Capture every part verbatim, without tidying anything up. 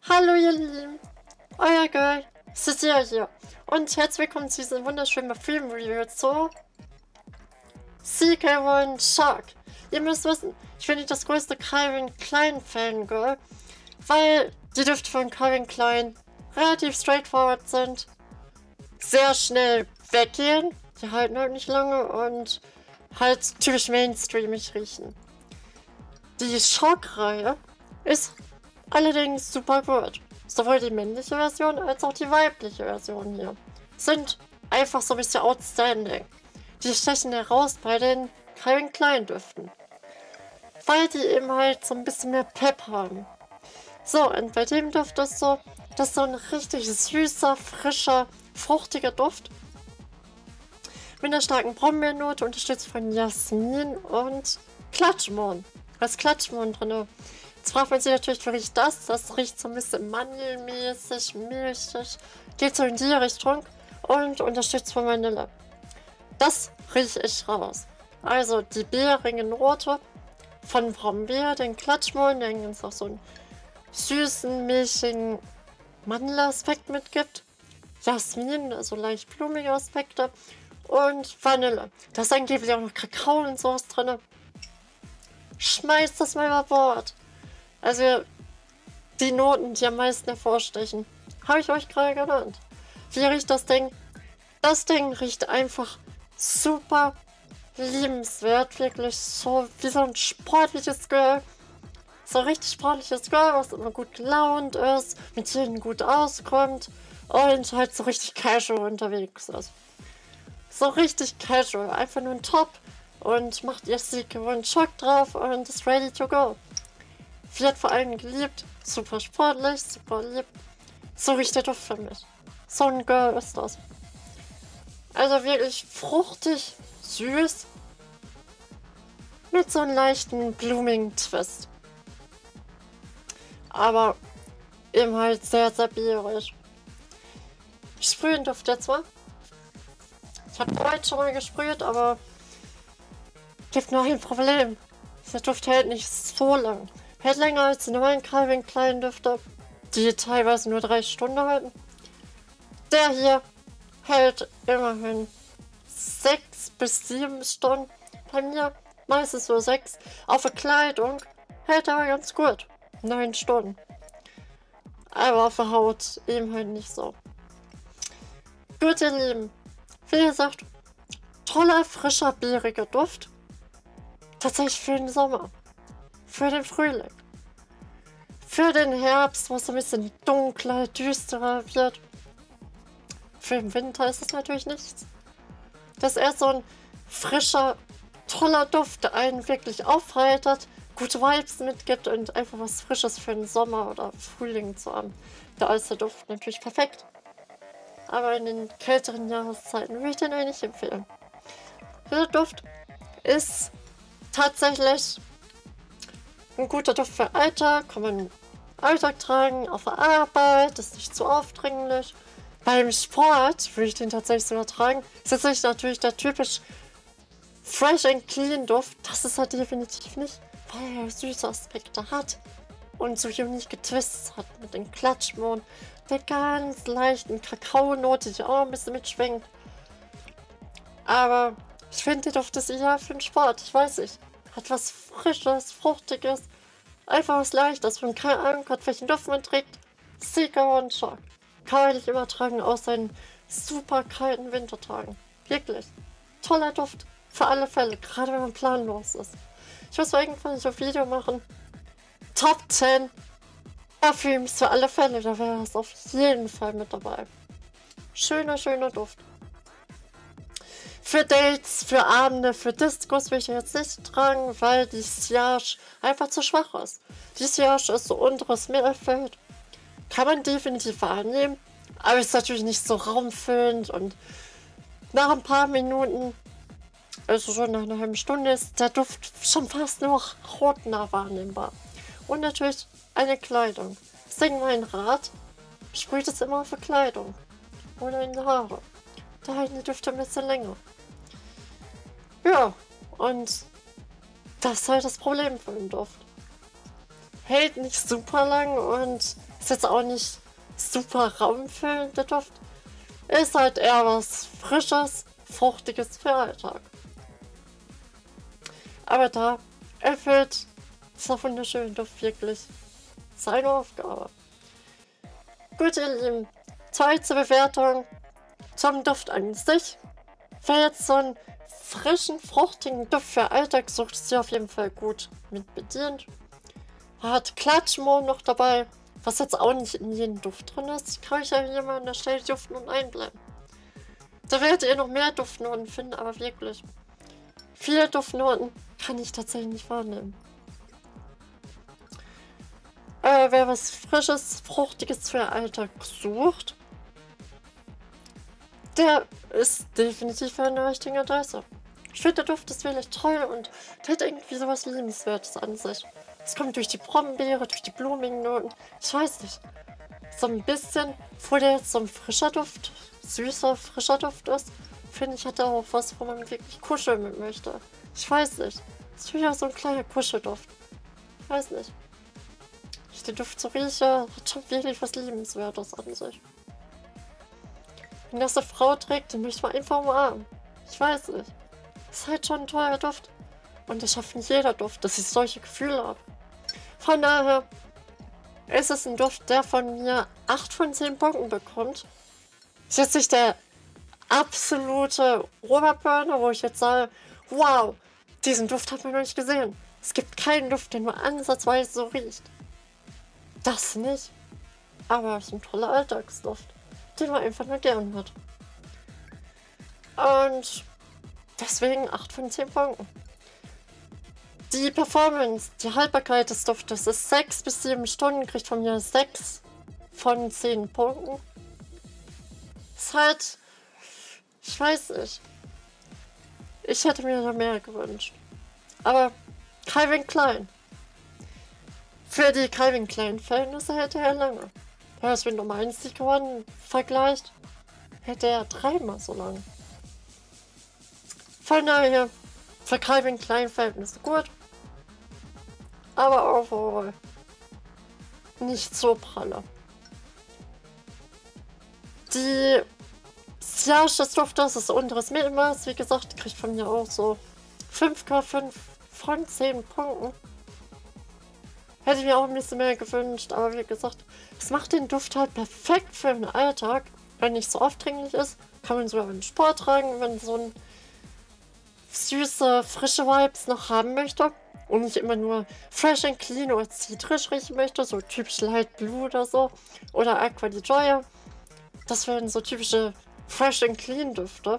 Hallo ihr Lieben, euer Girl, Cecilia hier und herzlich willkommen zu diesem wunderschönen Film-Review zu C K eins Shark. Ihr müsst wissen, ich bin nicht das größte Calvin Klein Fangirl, weil die Düfte von Calvin Klein relativ straightforward sind, sehr schnell weggehen, die halten halt nicht lange und halt typisch mainstreamig riechen. Die Shark-Reihe ist allerdings super gut. Sowohl die männliche Version als auch die weibliche Version hier sind einfach so ein bisschen outstanding. Die stechen heraus bei den Calvin Klein Düften, weil die eben halt so ein bisschen mehr Pep haben. So, und bei dem Duft ist so, das ist so ein richtig süßer, frischer, fruchtiger Duft mit einer starken Brombeernote, unterstützt von Jasmin und Klatschmohn. Da ist Klatschmohn drin. Jetzt fragt man sich natürlich, wie riecht das? Das riecht so ein bisschen mandelmäßig, milchig, geht so in die Richtung und unterstützt von Vanille. Das rieche ich raus. Also die beerige Note von Brombeer, den Klatschmohn, der uns auch so einen süßen, milchigen Mandelaspekt mitgibt. Jasmin, also leicht blumige Aspekte und Vanille. Da ist angeblich auch noch Kakao und sowas drin. Schmeißt das mal über Bord. Also die Noten, die am meisten hervorstechen, habe ich euch gerade genannt. Wie riecht das Ding? Das Ding riecht einfach super liebenswert, wirklich so wie so ein sportliches Girl. So ein richtig sportliches Girl, was immer gut gelaunt ist, mit jedem gut auskommt und halt so richtig casual unterwegs ist. So richtig casual, einfach nur ein Top und macht ihr Sieg und Schock drauf und ist ready to go. Wird vor allem geliebt, super sportlich, super lieb. So riecht der Duft für mich. So ein Girl ist das. Also wirklich fruchtig, süß, mit so einem leichten, blumigen Twist. Aber eben halt sehr, sehr beerig. Ich sprühe den Duft jetzt mal. Ich habe heute schon mal gesprüht, aber gibt noch ein Problem. Der Duft hält nicht so lang. Hält länger als die normalen Calvin Klein Düfte, die teilweise nur drei Stunden halten. Der hier hält immerhin sechs bis sieben Stunden. Bei mir meistens nur sechs. Auf der Kleidung hält er ganz gut. neun Stunden. Aber auf der Haut eben halt nicht so. Gut, ihr Lieben. Wie gesagt, toller, frischer, beeriger Duft. Tatsächlich für den Sommer. Für den Frühling. Für den Herbst, wo es ein bisschen dunkler, düsterer wird. Für den Winter ist es natürlich nichts. Das ist erst so ein frischer, toller Duft, der einen wirklich aufheitert, gute Vibes mitgibt und einfach was Frisches für den Sommer oder Frühling zu haben. Da ist der Duft natürlich perfekt. Aber in den kälteren Jahreszeiten würde ich den eigentlich nicht empfehlen. Der Duft ist tatsächlich ein guter Duft für Alltag, kann man im Alltag tragen, auf der Arbeit, ist nicht zu aufdringlich. Beim Sport würde ich den tatsächlich sogar tragen. Ist jetzt nicht natürlich der typisch fresh and clean Duft, das ist er definitiv nicht, weil er süße Aspekte hat und so unique Twists hat mit den Klatschmohn, der ganz leichten Kakaonote, die auch ein bisschen mitschwingt. Aber ich finde, der Duft ist ideal für den Sport, ich weiß nicht. Hat was Frisches, Fruchtiges, einfach was Leichtes, wenn keine Ahnung hat, welchen Duft man trägt. C K eins Shark. Kann man nicht immer tragen, außer in super kalten Wintertagen. Wirklich. Toller Duft. Für alle Fälle, gerade wenn man planlos ist. Ich muss mal irgendwann so ein Video machen. Top zehn Parfüms für alle Fälle, da wäre es auf jeden Fall mit dabei. Schöner, schöner Duft. Für Dates, für Abende, für Discos will ich jetzt nicht tragen, weil die Sillage einfach zu schwach ist. Die Sillage ist so unteres Mittelfeld. Kann man definitiv wahrnehmen, aber ist natürlich nicht so raumfüllend und nach ein paar Minuten, also schon nach einer halben Stunde, ist der Duft schon fast nur hautnah wahrnehmbar. Und natürlich eine Kleidung. Deswegen mein Rat, sprüht es immer auf die Kleidung oder in die Haare. Da halten die Düfte ein bisschen länger. Ja, und das ist halt das Problem von dem Duft. Hält nicht super lang und Ist jetzt auch nicht super raumfüllend, der Duft. Ist halt eher was Frisches, Fruchtiges für Alltag. Aber da erfüllt dieser wunderschöne Duft wirklich seine Aufgabe. Gut, ihr Lieben, zweite Bewertung zum Duft an sich. Wer jetzt so einen frischen, fruchtigen Duft für Alltag sucht, ist hier auf jeden Fall gut mit bedient. Er hat Klatschmohn noch dabei, was jetzt auch nicht in jedem Duft drin ist. Ich kann euch ja hier mal an der Stelle die Duftnoten einblenden. Da werdet ihr noch mehr Duftnoten finden, aber wirklich. Viele Duftnoten kann ich tatsächlich nicht wahrnehmen. Äh, wer was Frisches, Fruchtiges für den Alltag sucht, der ist definitiv eine richtige Adresse. Ich finde, der Duft ist wirklich toll und der hat irgendwie sowas Liebenswertes an sich. Es kommt durch die Brombeere, durch die blumigen Noten. Ich weiß nicht. So ein bisschen, wo der jetzt so ein frischer Duft, süßer, frischer Duft ist, finde ich, hat er auch was, wo man wirklich kuscheln mit möchte. Ich weiß nicht. Das ist wieder so ein kleiner Kuschelduft. Ich weiß nicht. Wenn ich den Duft so rieche, hat schon wirklich was Liebenswertes an sich. Wenn das eine Frau trägt, dann möchte man einfach umarmen. Ich weiß nicht. Das ist halt schon ein toller Duft. Und das schafft nicht jeder Duft, dass ich solche Gefühle habe. Von daher ist es ein Duft, der von mir acht von zehn Punkten bekommt. Ist jetzt nicht der absolute Oberburner, wo ich jetzt sage, wow, diesen Duft hat man noch nicht gesehen. Es gibt keinen Duft, der nur ansatzweise so riecht. Das nicht. Aber es ist ein toller Alltagsduft, den man einfach nur gern hat. Und deswegen acht von zehn Punkten. Die Performance, die Haltbarkeit des Duftes ist sechs bis sieben Stunden, kriegt von mir sechs von zehn Punkten. Ist halt, ich weiß nicht. Ich hätte mir da mehr gewünscht. Aber Calvin Klein. Für die Calvin Klein Verhältnisse hätte er lange. Wenn er es mit normalen Sneakern vergleicht, hätte er dreimal so lange. Von daher, für Calvin Klein Verhältnisse gut. Aber overall nicht so pralle. Die Sillage des Duftes ist unteres Mittelmaß. Wie gesagt, kriegt von mir auch so fünf Komma fünf von zehn Punkten. Hätte ich mir auch ein bisschen mehr gewünscht, aber wie gesagt, es macht den Duft halt perfekt für den Alltag. Wenn nicht so aufdringlich ist, kann man sogar in den Sport tragen, wenn so ein süße, frische Vibes noch haben möchte und nicht immer nur fresh and clean oder zitrisch riechen möchte, so typisch Light Blue oder so, oder Aqua di Gioia. Das wären so typische fresh and clean Düfte.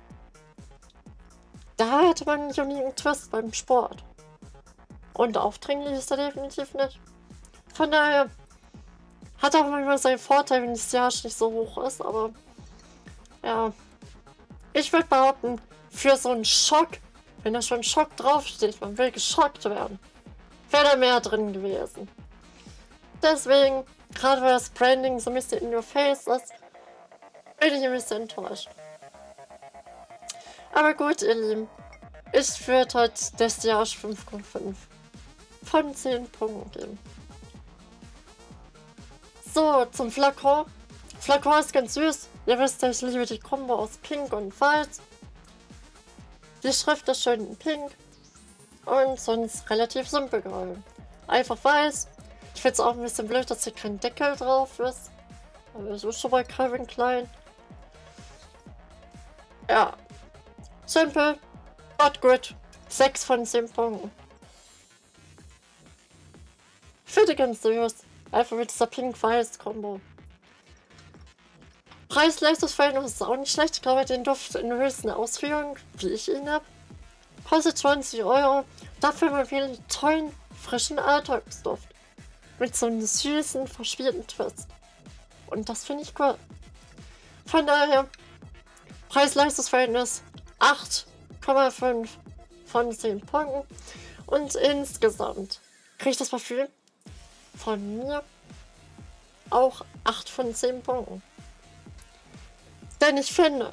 Da hätte man einen uniken Twist beim Sport. Und aufdringlich ist er definitiv nicht. Von daher hat auch manchmal seinen Vorteil, wenn die Sillage nicht so hoch ist, aber ja, ich würde behaupten, für so einen Schock, wenn da schon Schock draufsteht, man will geschockt werden, wäre da mehr drin gewesen. Deswegen, gerade weil das Branding so ein bisschen in your face ist, bin ich ein bisschen enttäuscht. Aber gut, ihr Lieben, ich würde halt der Sillage fünf Komma fünf von zehn Punkten geben. So, zum Flakon. Flakon ist ganz süß. Ihr wisst ja, ich liebe die Kombo aus Pink und Weiß. Die Schrift ist schön in Pink. Und sonst relativ simpel gehalten. Einfach weiß. Ich finde es auch ein bisschen blöd, dass hier kein Deckel drauf ist. Aber das ist schon bei Calvin Klein. Ja. Simpel. But good. sechs von zehn Punkten. Finde ich ganz süß. Einfach mit dieser Pink-Weiß-Kombo. Preis-Leistungsverhältnis ist auch nicht schlecht. Ich glaube, den Duft in der höchsten Ausführung, wie ich ihn habe. Kostet zwanzig Euro. Dafür mal wieder einen tollen, frischen Alltagsduft. Mit so einem süßen, verspielten Twist. Und das finde ich cool. Von daher, Preis-Leistungsverhältnis acht Komma fünf von zehn Punkten. Und insgesamt kriegt das Parfüm von mir auch acht von zehn Punkten. Denn ich finde,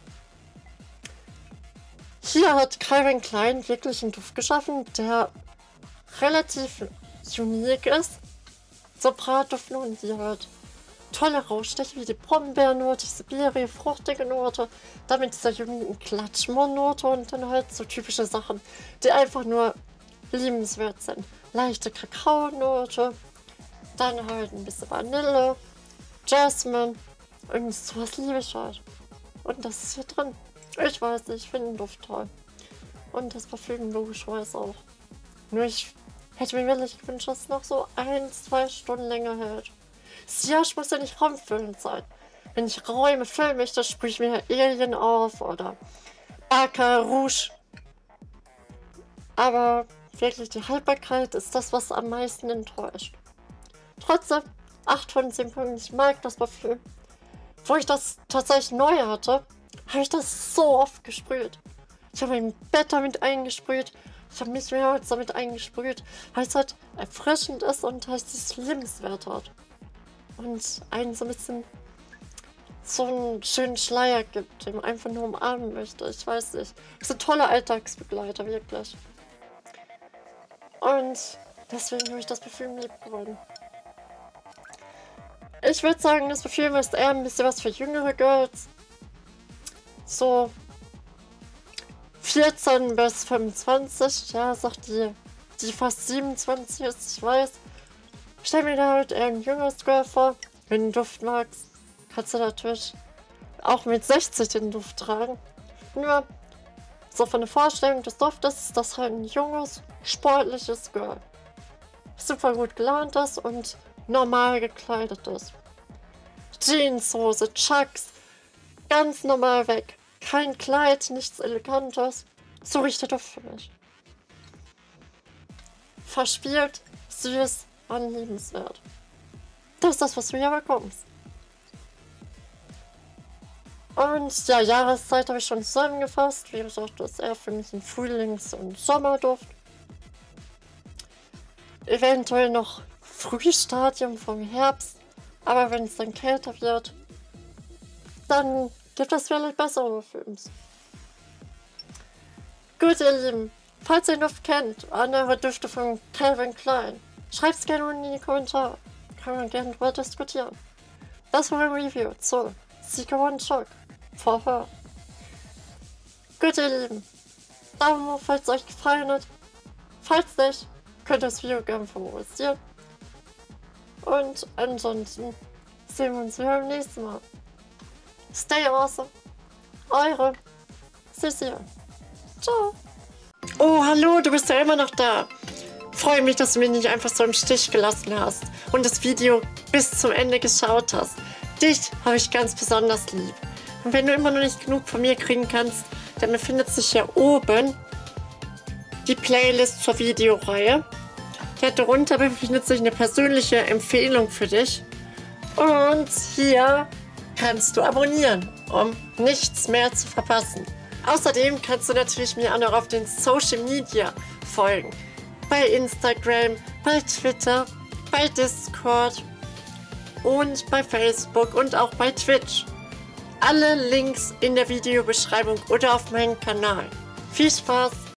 hier hat Calvin Klein wirklich einen Duft geschaffen, der relativ unique ist. so Bratduftnoten, die halt tolle rausstechen, wie die Brombeernote, die Sibiri, fruchtige Note, dann mit dieser uniken Klatschmoornote und dann halt so typische Sachen, die einfach nur liebenswert sind. Leichte Kakaonote, dann halt ein bisschen Vanille, Jasmine, und sowas liebe ich halt. Und das ist hier drin. Ich weiß nicht, ich finde den Duft toll. Und das Parfüm logischerweise auch. Nur ich hätte mir wirklich gewünscht, dass es noch so ein, zwei Stunden länger hält. Sillage muss ja nicht raumfüllend sein. Wenn ich Räume füllen möchte, sprühe ich mir Alien auf oder Aka Rouge. Aber wirklich die Haltbarkeit ist das, was am meisten enttäuscht. Trotzdem, acht von zehn Punkten, ich mag das Parfüm. Wo ich das tatsächlich neu hatte, habe ich das so oft gesprüht. Ich habe mein Bett damit eingesprüht, ich habe mich mehrmals damit eingesprüht, weil es halt erfrischend ist und halt dieses Lebenswert hat. Und einen so ein bisschen so einen schönen Schleier gibt, den man einfach nur umarmen möchte. Ich weiß nicht. Das sind tolle Alltagsbegleiter, wirklich. Und deswegen habe ich das Parfüm lieb gewonnen. Ich würde sagen, das Parfüm ist eher ein bisschen was für jüngere Girls. So vierzehn bis fünfundzwanzig, ja, sagt die, die fast siebenundzwanzig ist, ich weiß. Stell mir da halt eher ein jüngeres Girl vor. Wenn du den Duft magst, kannst du natürlich auch mit sechzig den Duft tragen. Nur, so von der Vorstellung des Duftes ist das halt ein junges, sportliches Girl. Super gut gelaunt ist und normal gekleidet ist. Jeanshose, Chucks, ganz normal weg. Kein Kleid, nichts Elegantes. So riecht der Duft für mich. Verspielt, süß, anliebenswert. Das ist das, was du hier bekommst. Und ja, Jahreszeit habe ich schon zusammengefasst. Wie gesagt, das ist eher für mich ein Frühlings- und Sommerduft. Eventuell noch Frühstadium vom Herbst. Aber wenn es dann kälter wird, dann gibt es vielleicht bessere Parfüms. Gut, ihr Lieben. Falls ihr den Duft kennt, andere Düfte von Calvin Klein, schreibt es gerne unten in die Kommentare. Können wir gerne drüber diskutieren. Das war ein Review zu Cica One Shock for Her. Gut, ihr Lieben. Daumen hoch, falls es euch gefallen hat. Falls nicht, könnt ihr das Video gerne favorisieren. Und ansonsten sehen wir uns wieder beim nächsten Mal. Stay awesome. Eure Cecilia. Ciao. Oh, hallo, du bist ja immer noch da. Freue mich, dass du mich nicht einfach so im Stich gelassen hast und das Video bis zum Ende geschaut hast. Dich habe ich ganz besonders lieb. Und wenn du immer noch nicht genug von mir kriegen kannst, dann befindet sich hier oben die Playlist zur Videoreihe. Hier darunter befindet sich eine persönliche Empfehlung für dich. Und hier kannst du abonnieren, um nichts mehr zu verpassen. Außerdem kannst du natürlich mir auch noch auf den Social Media folgen. Bei Instagram, bei Twitter, bei Discord und bei Facebook und auch bei Twitch. Alle Links in der Videobeschreibung oder auf meinem Kanal. Viel Spaß!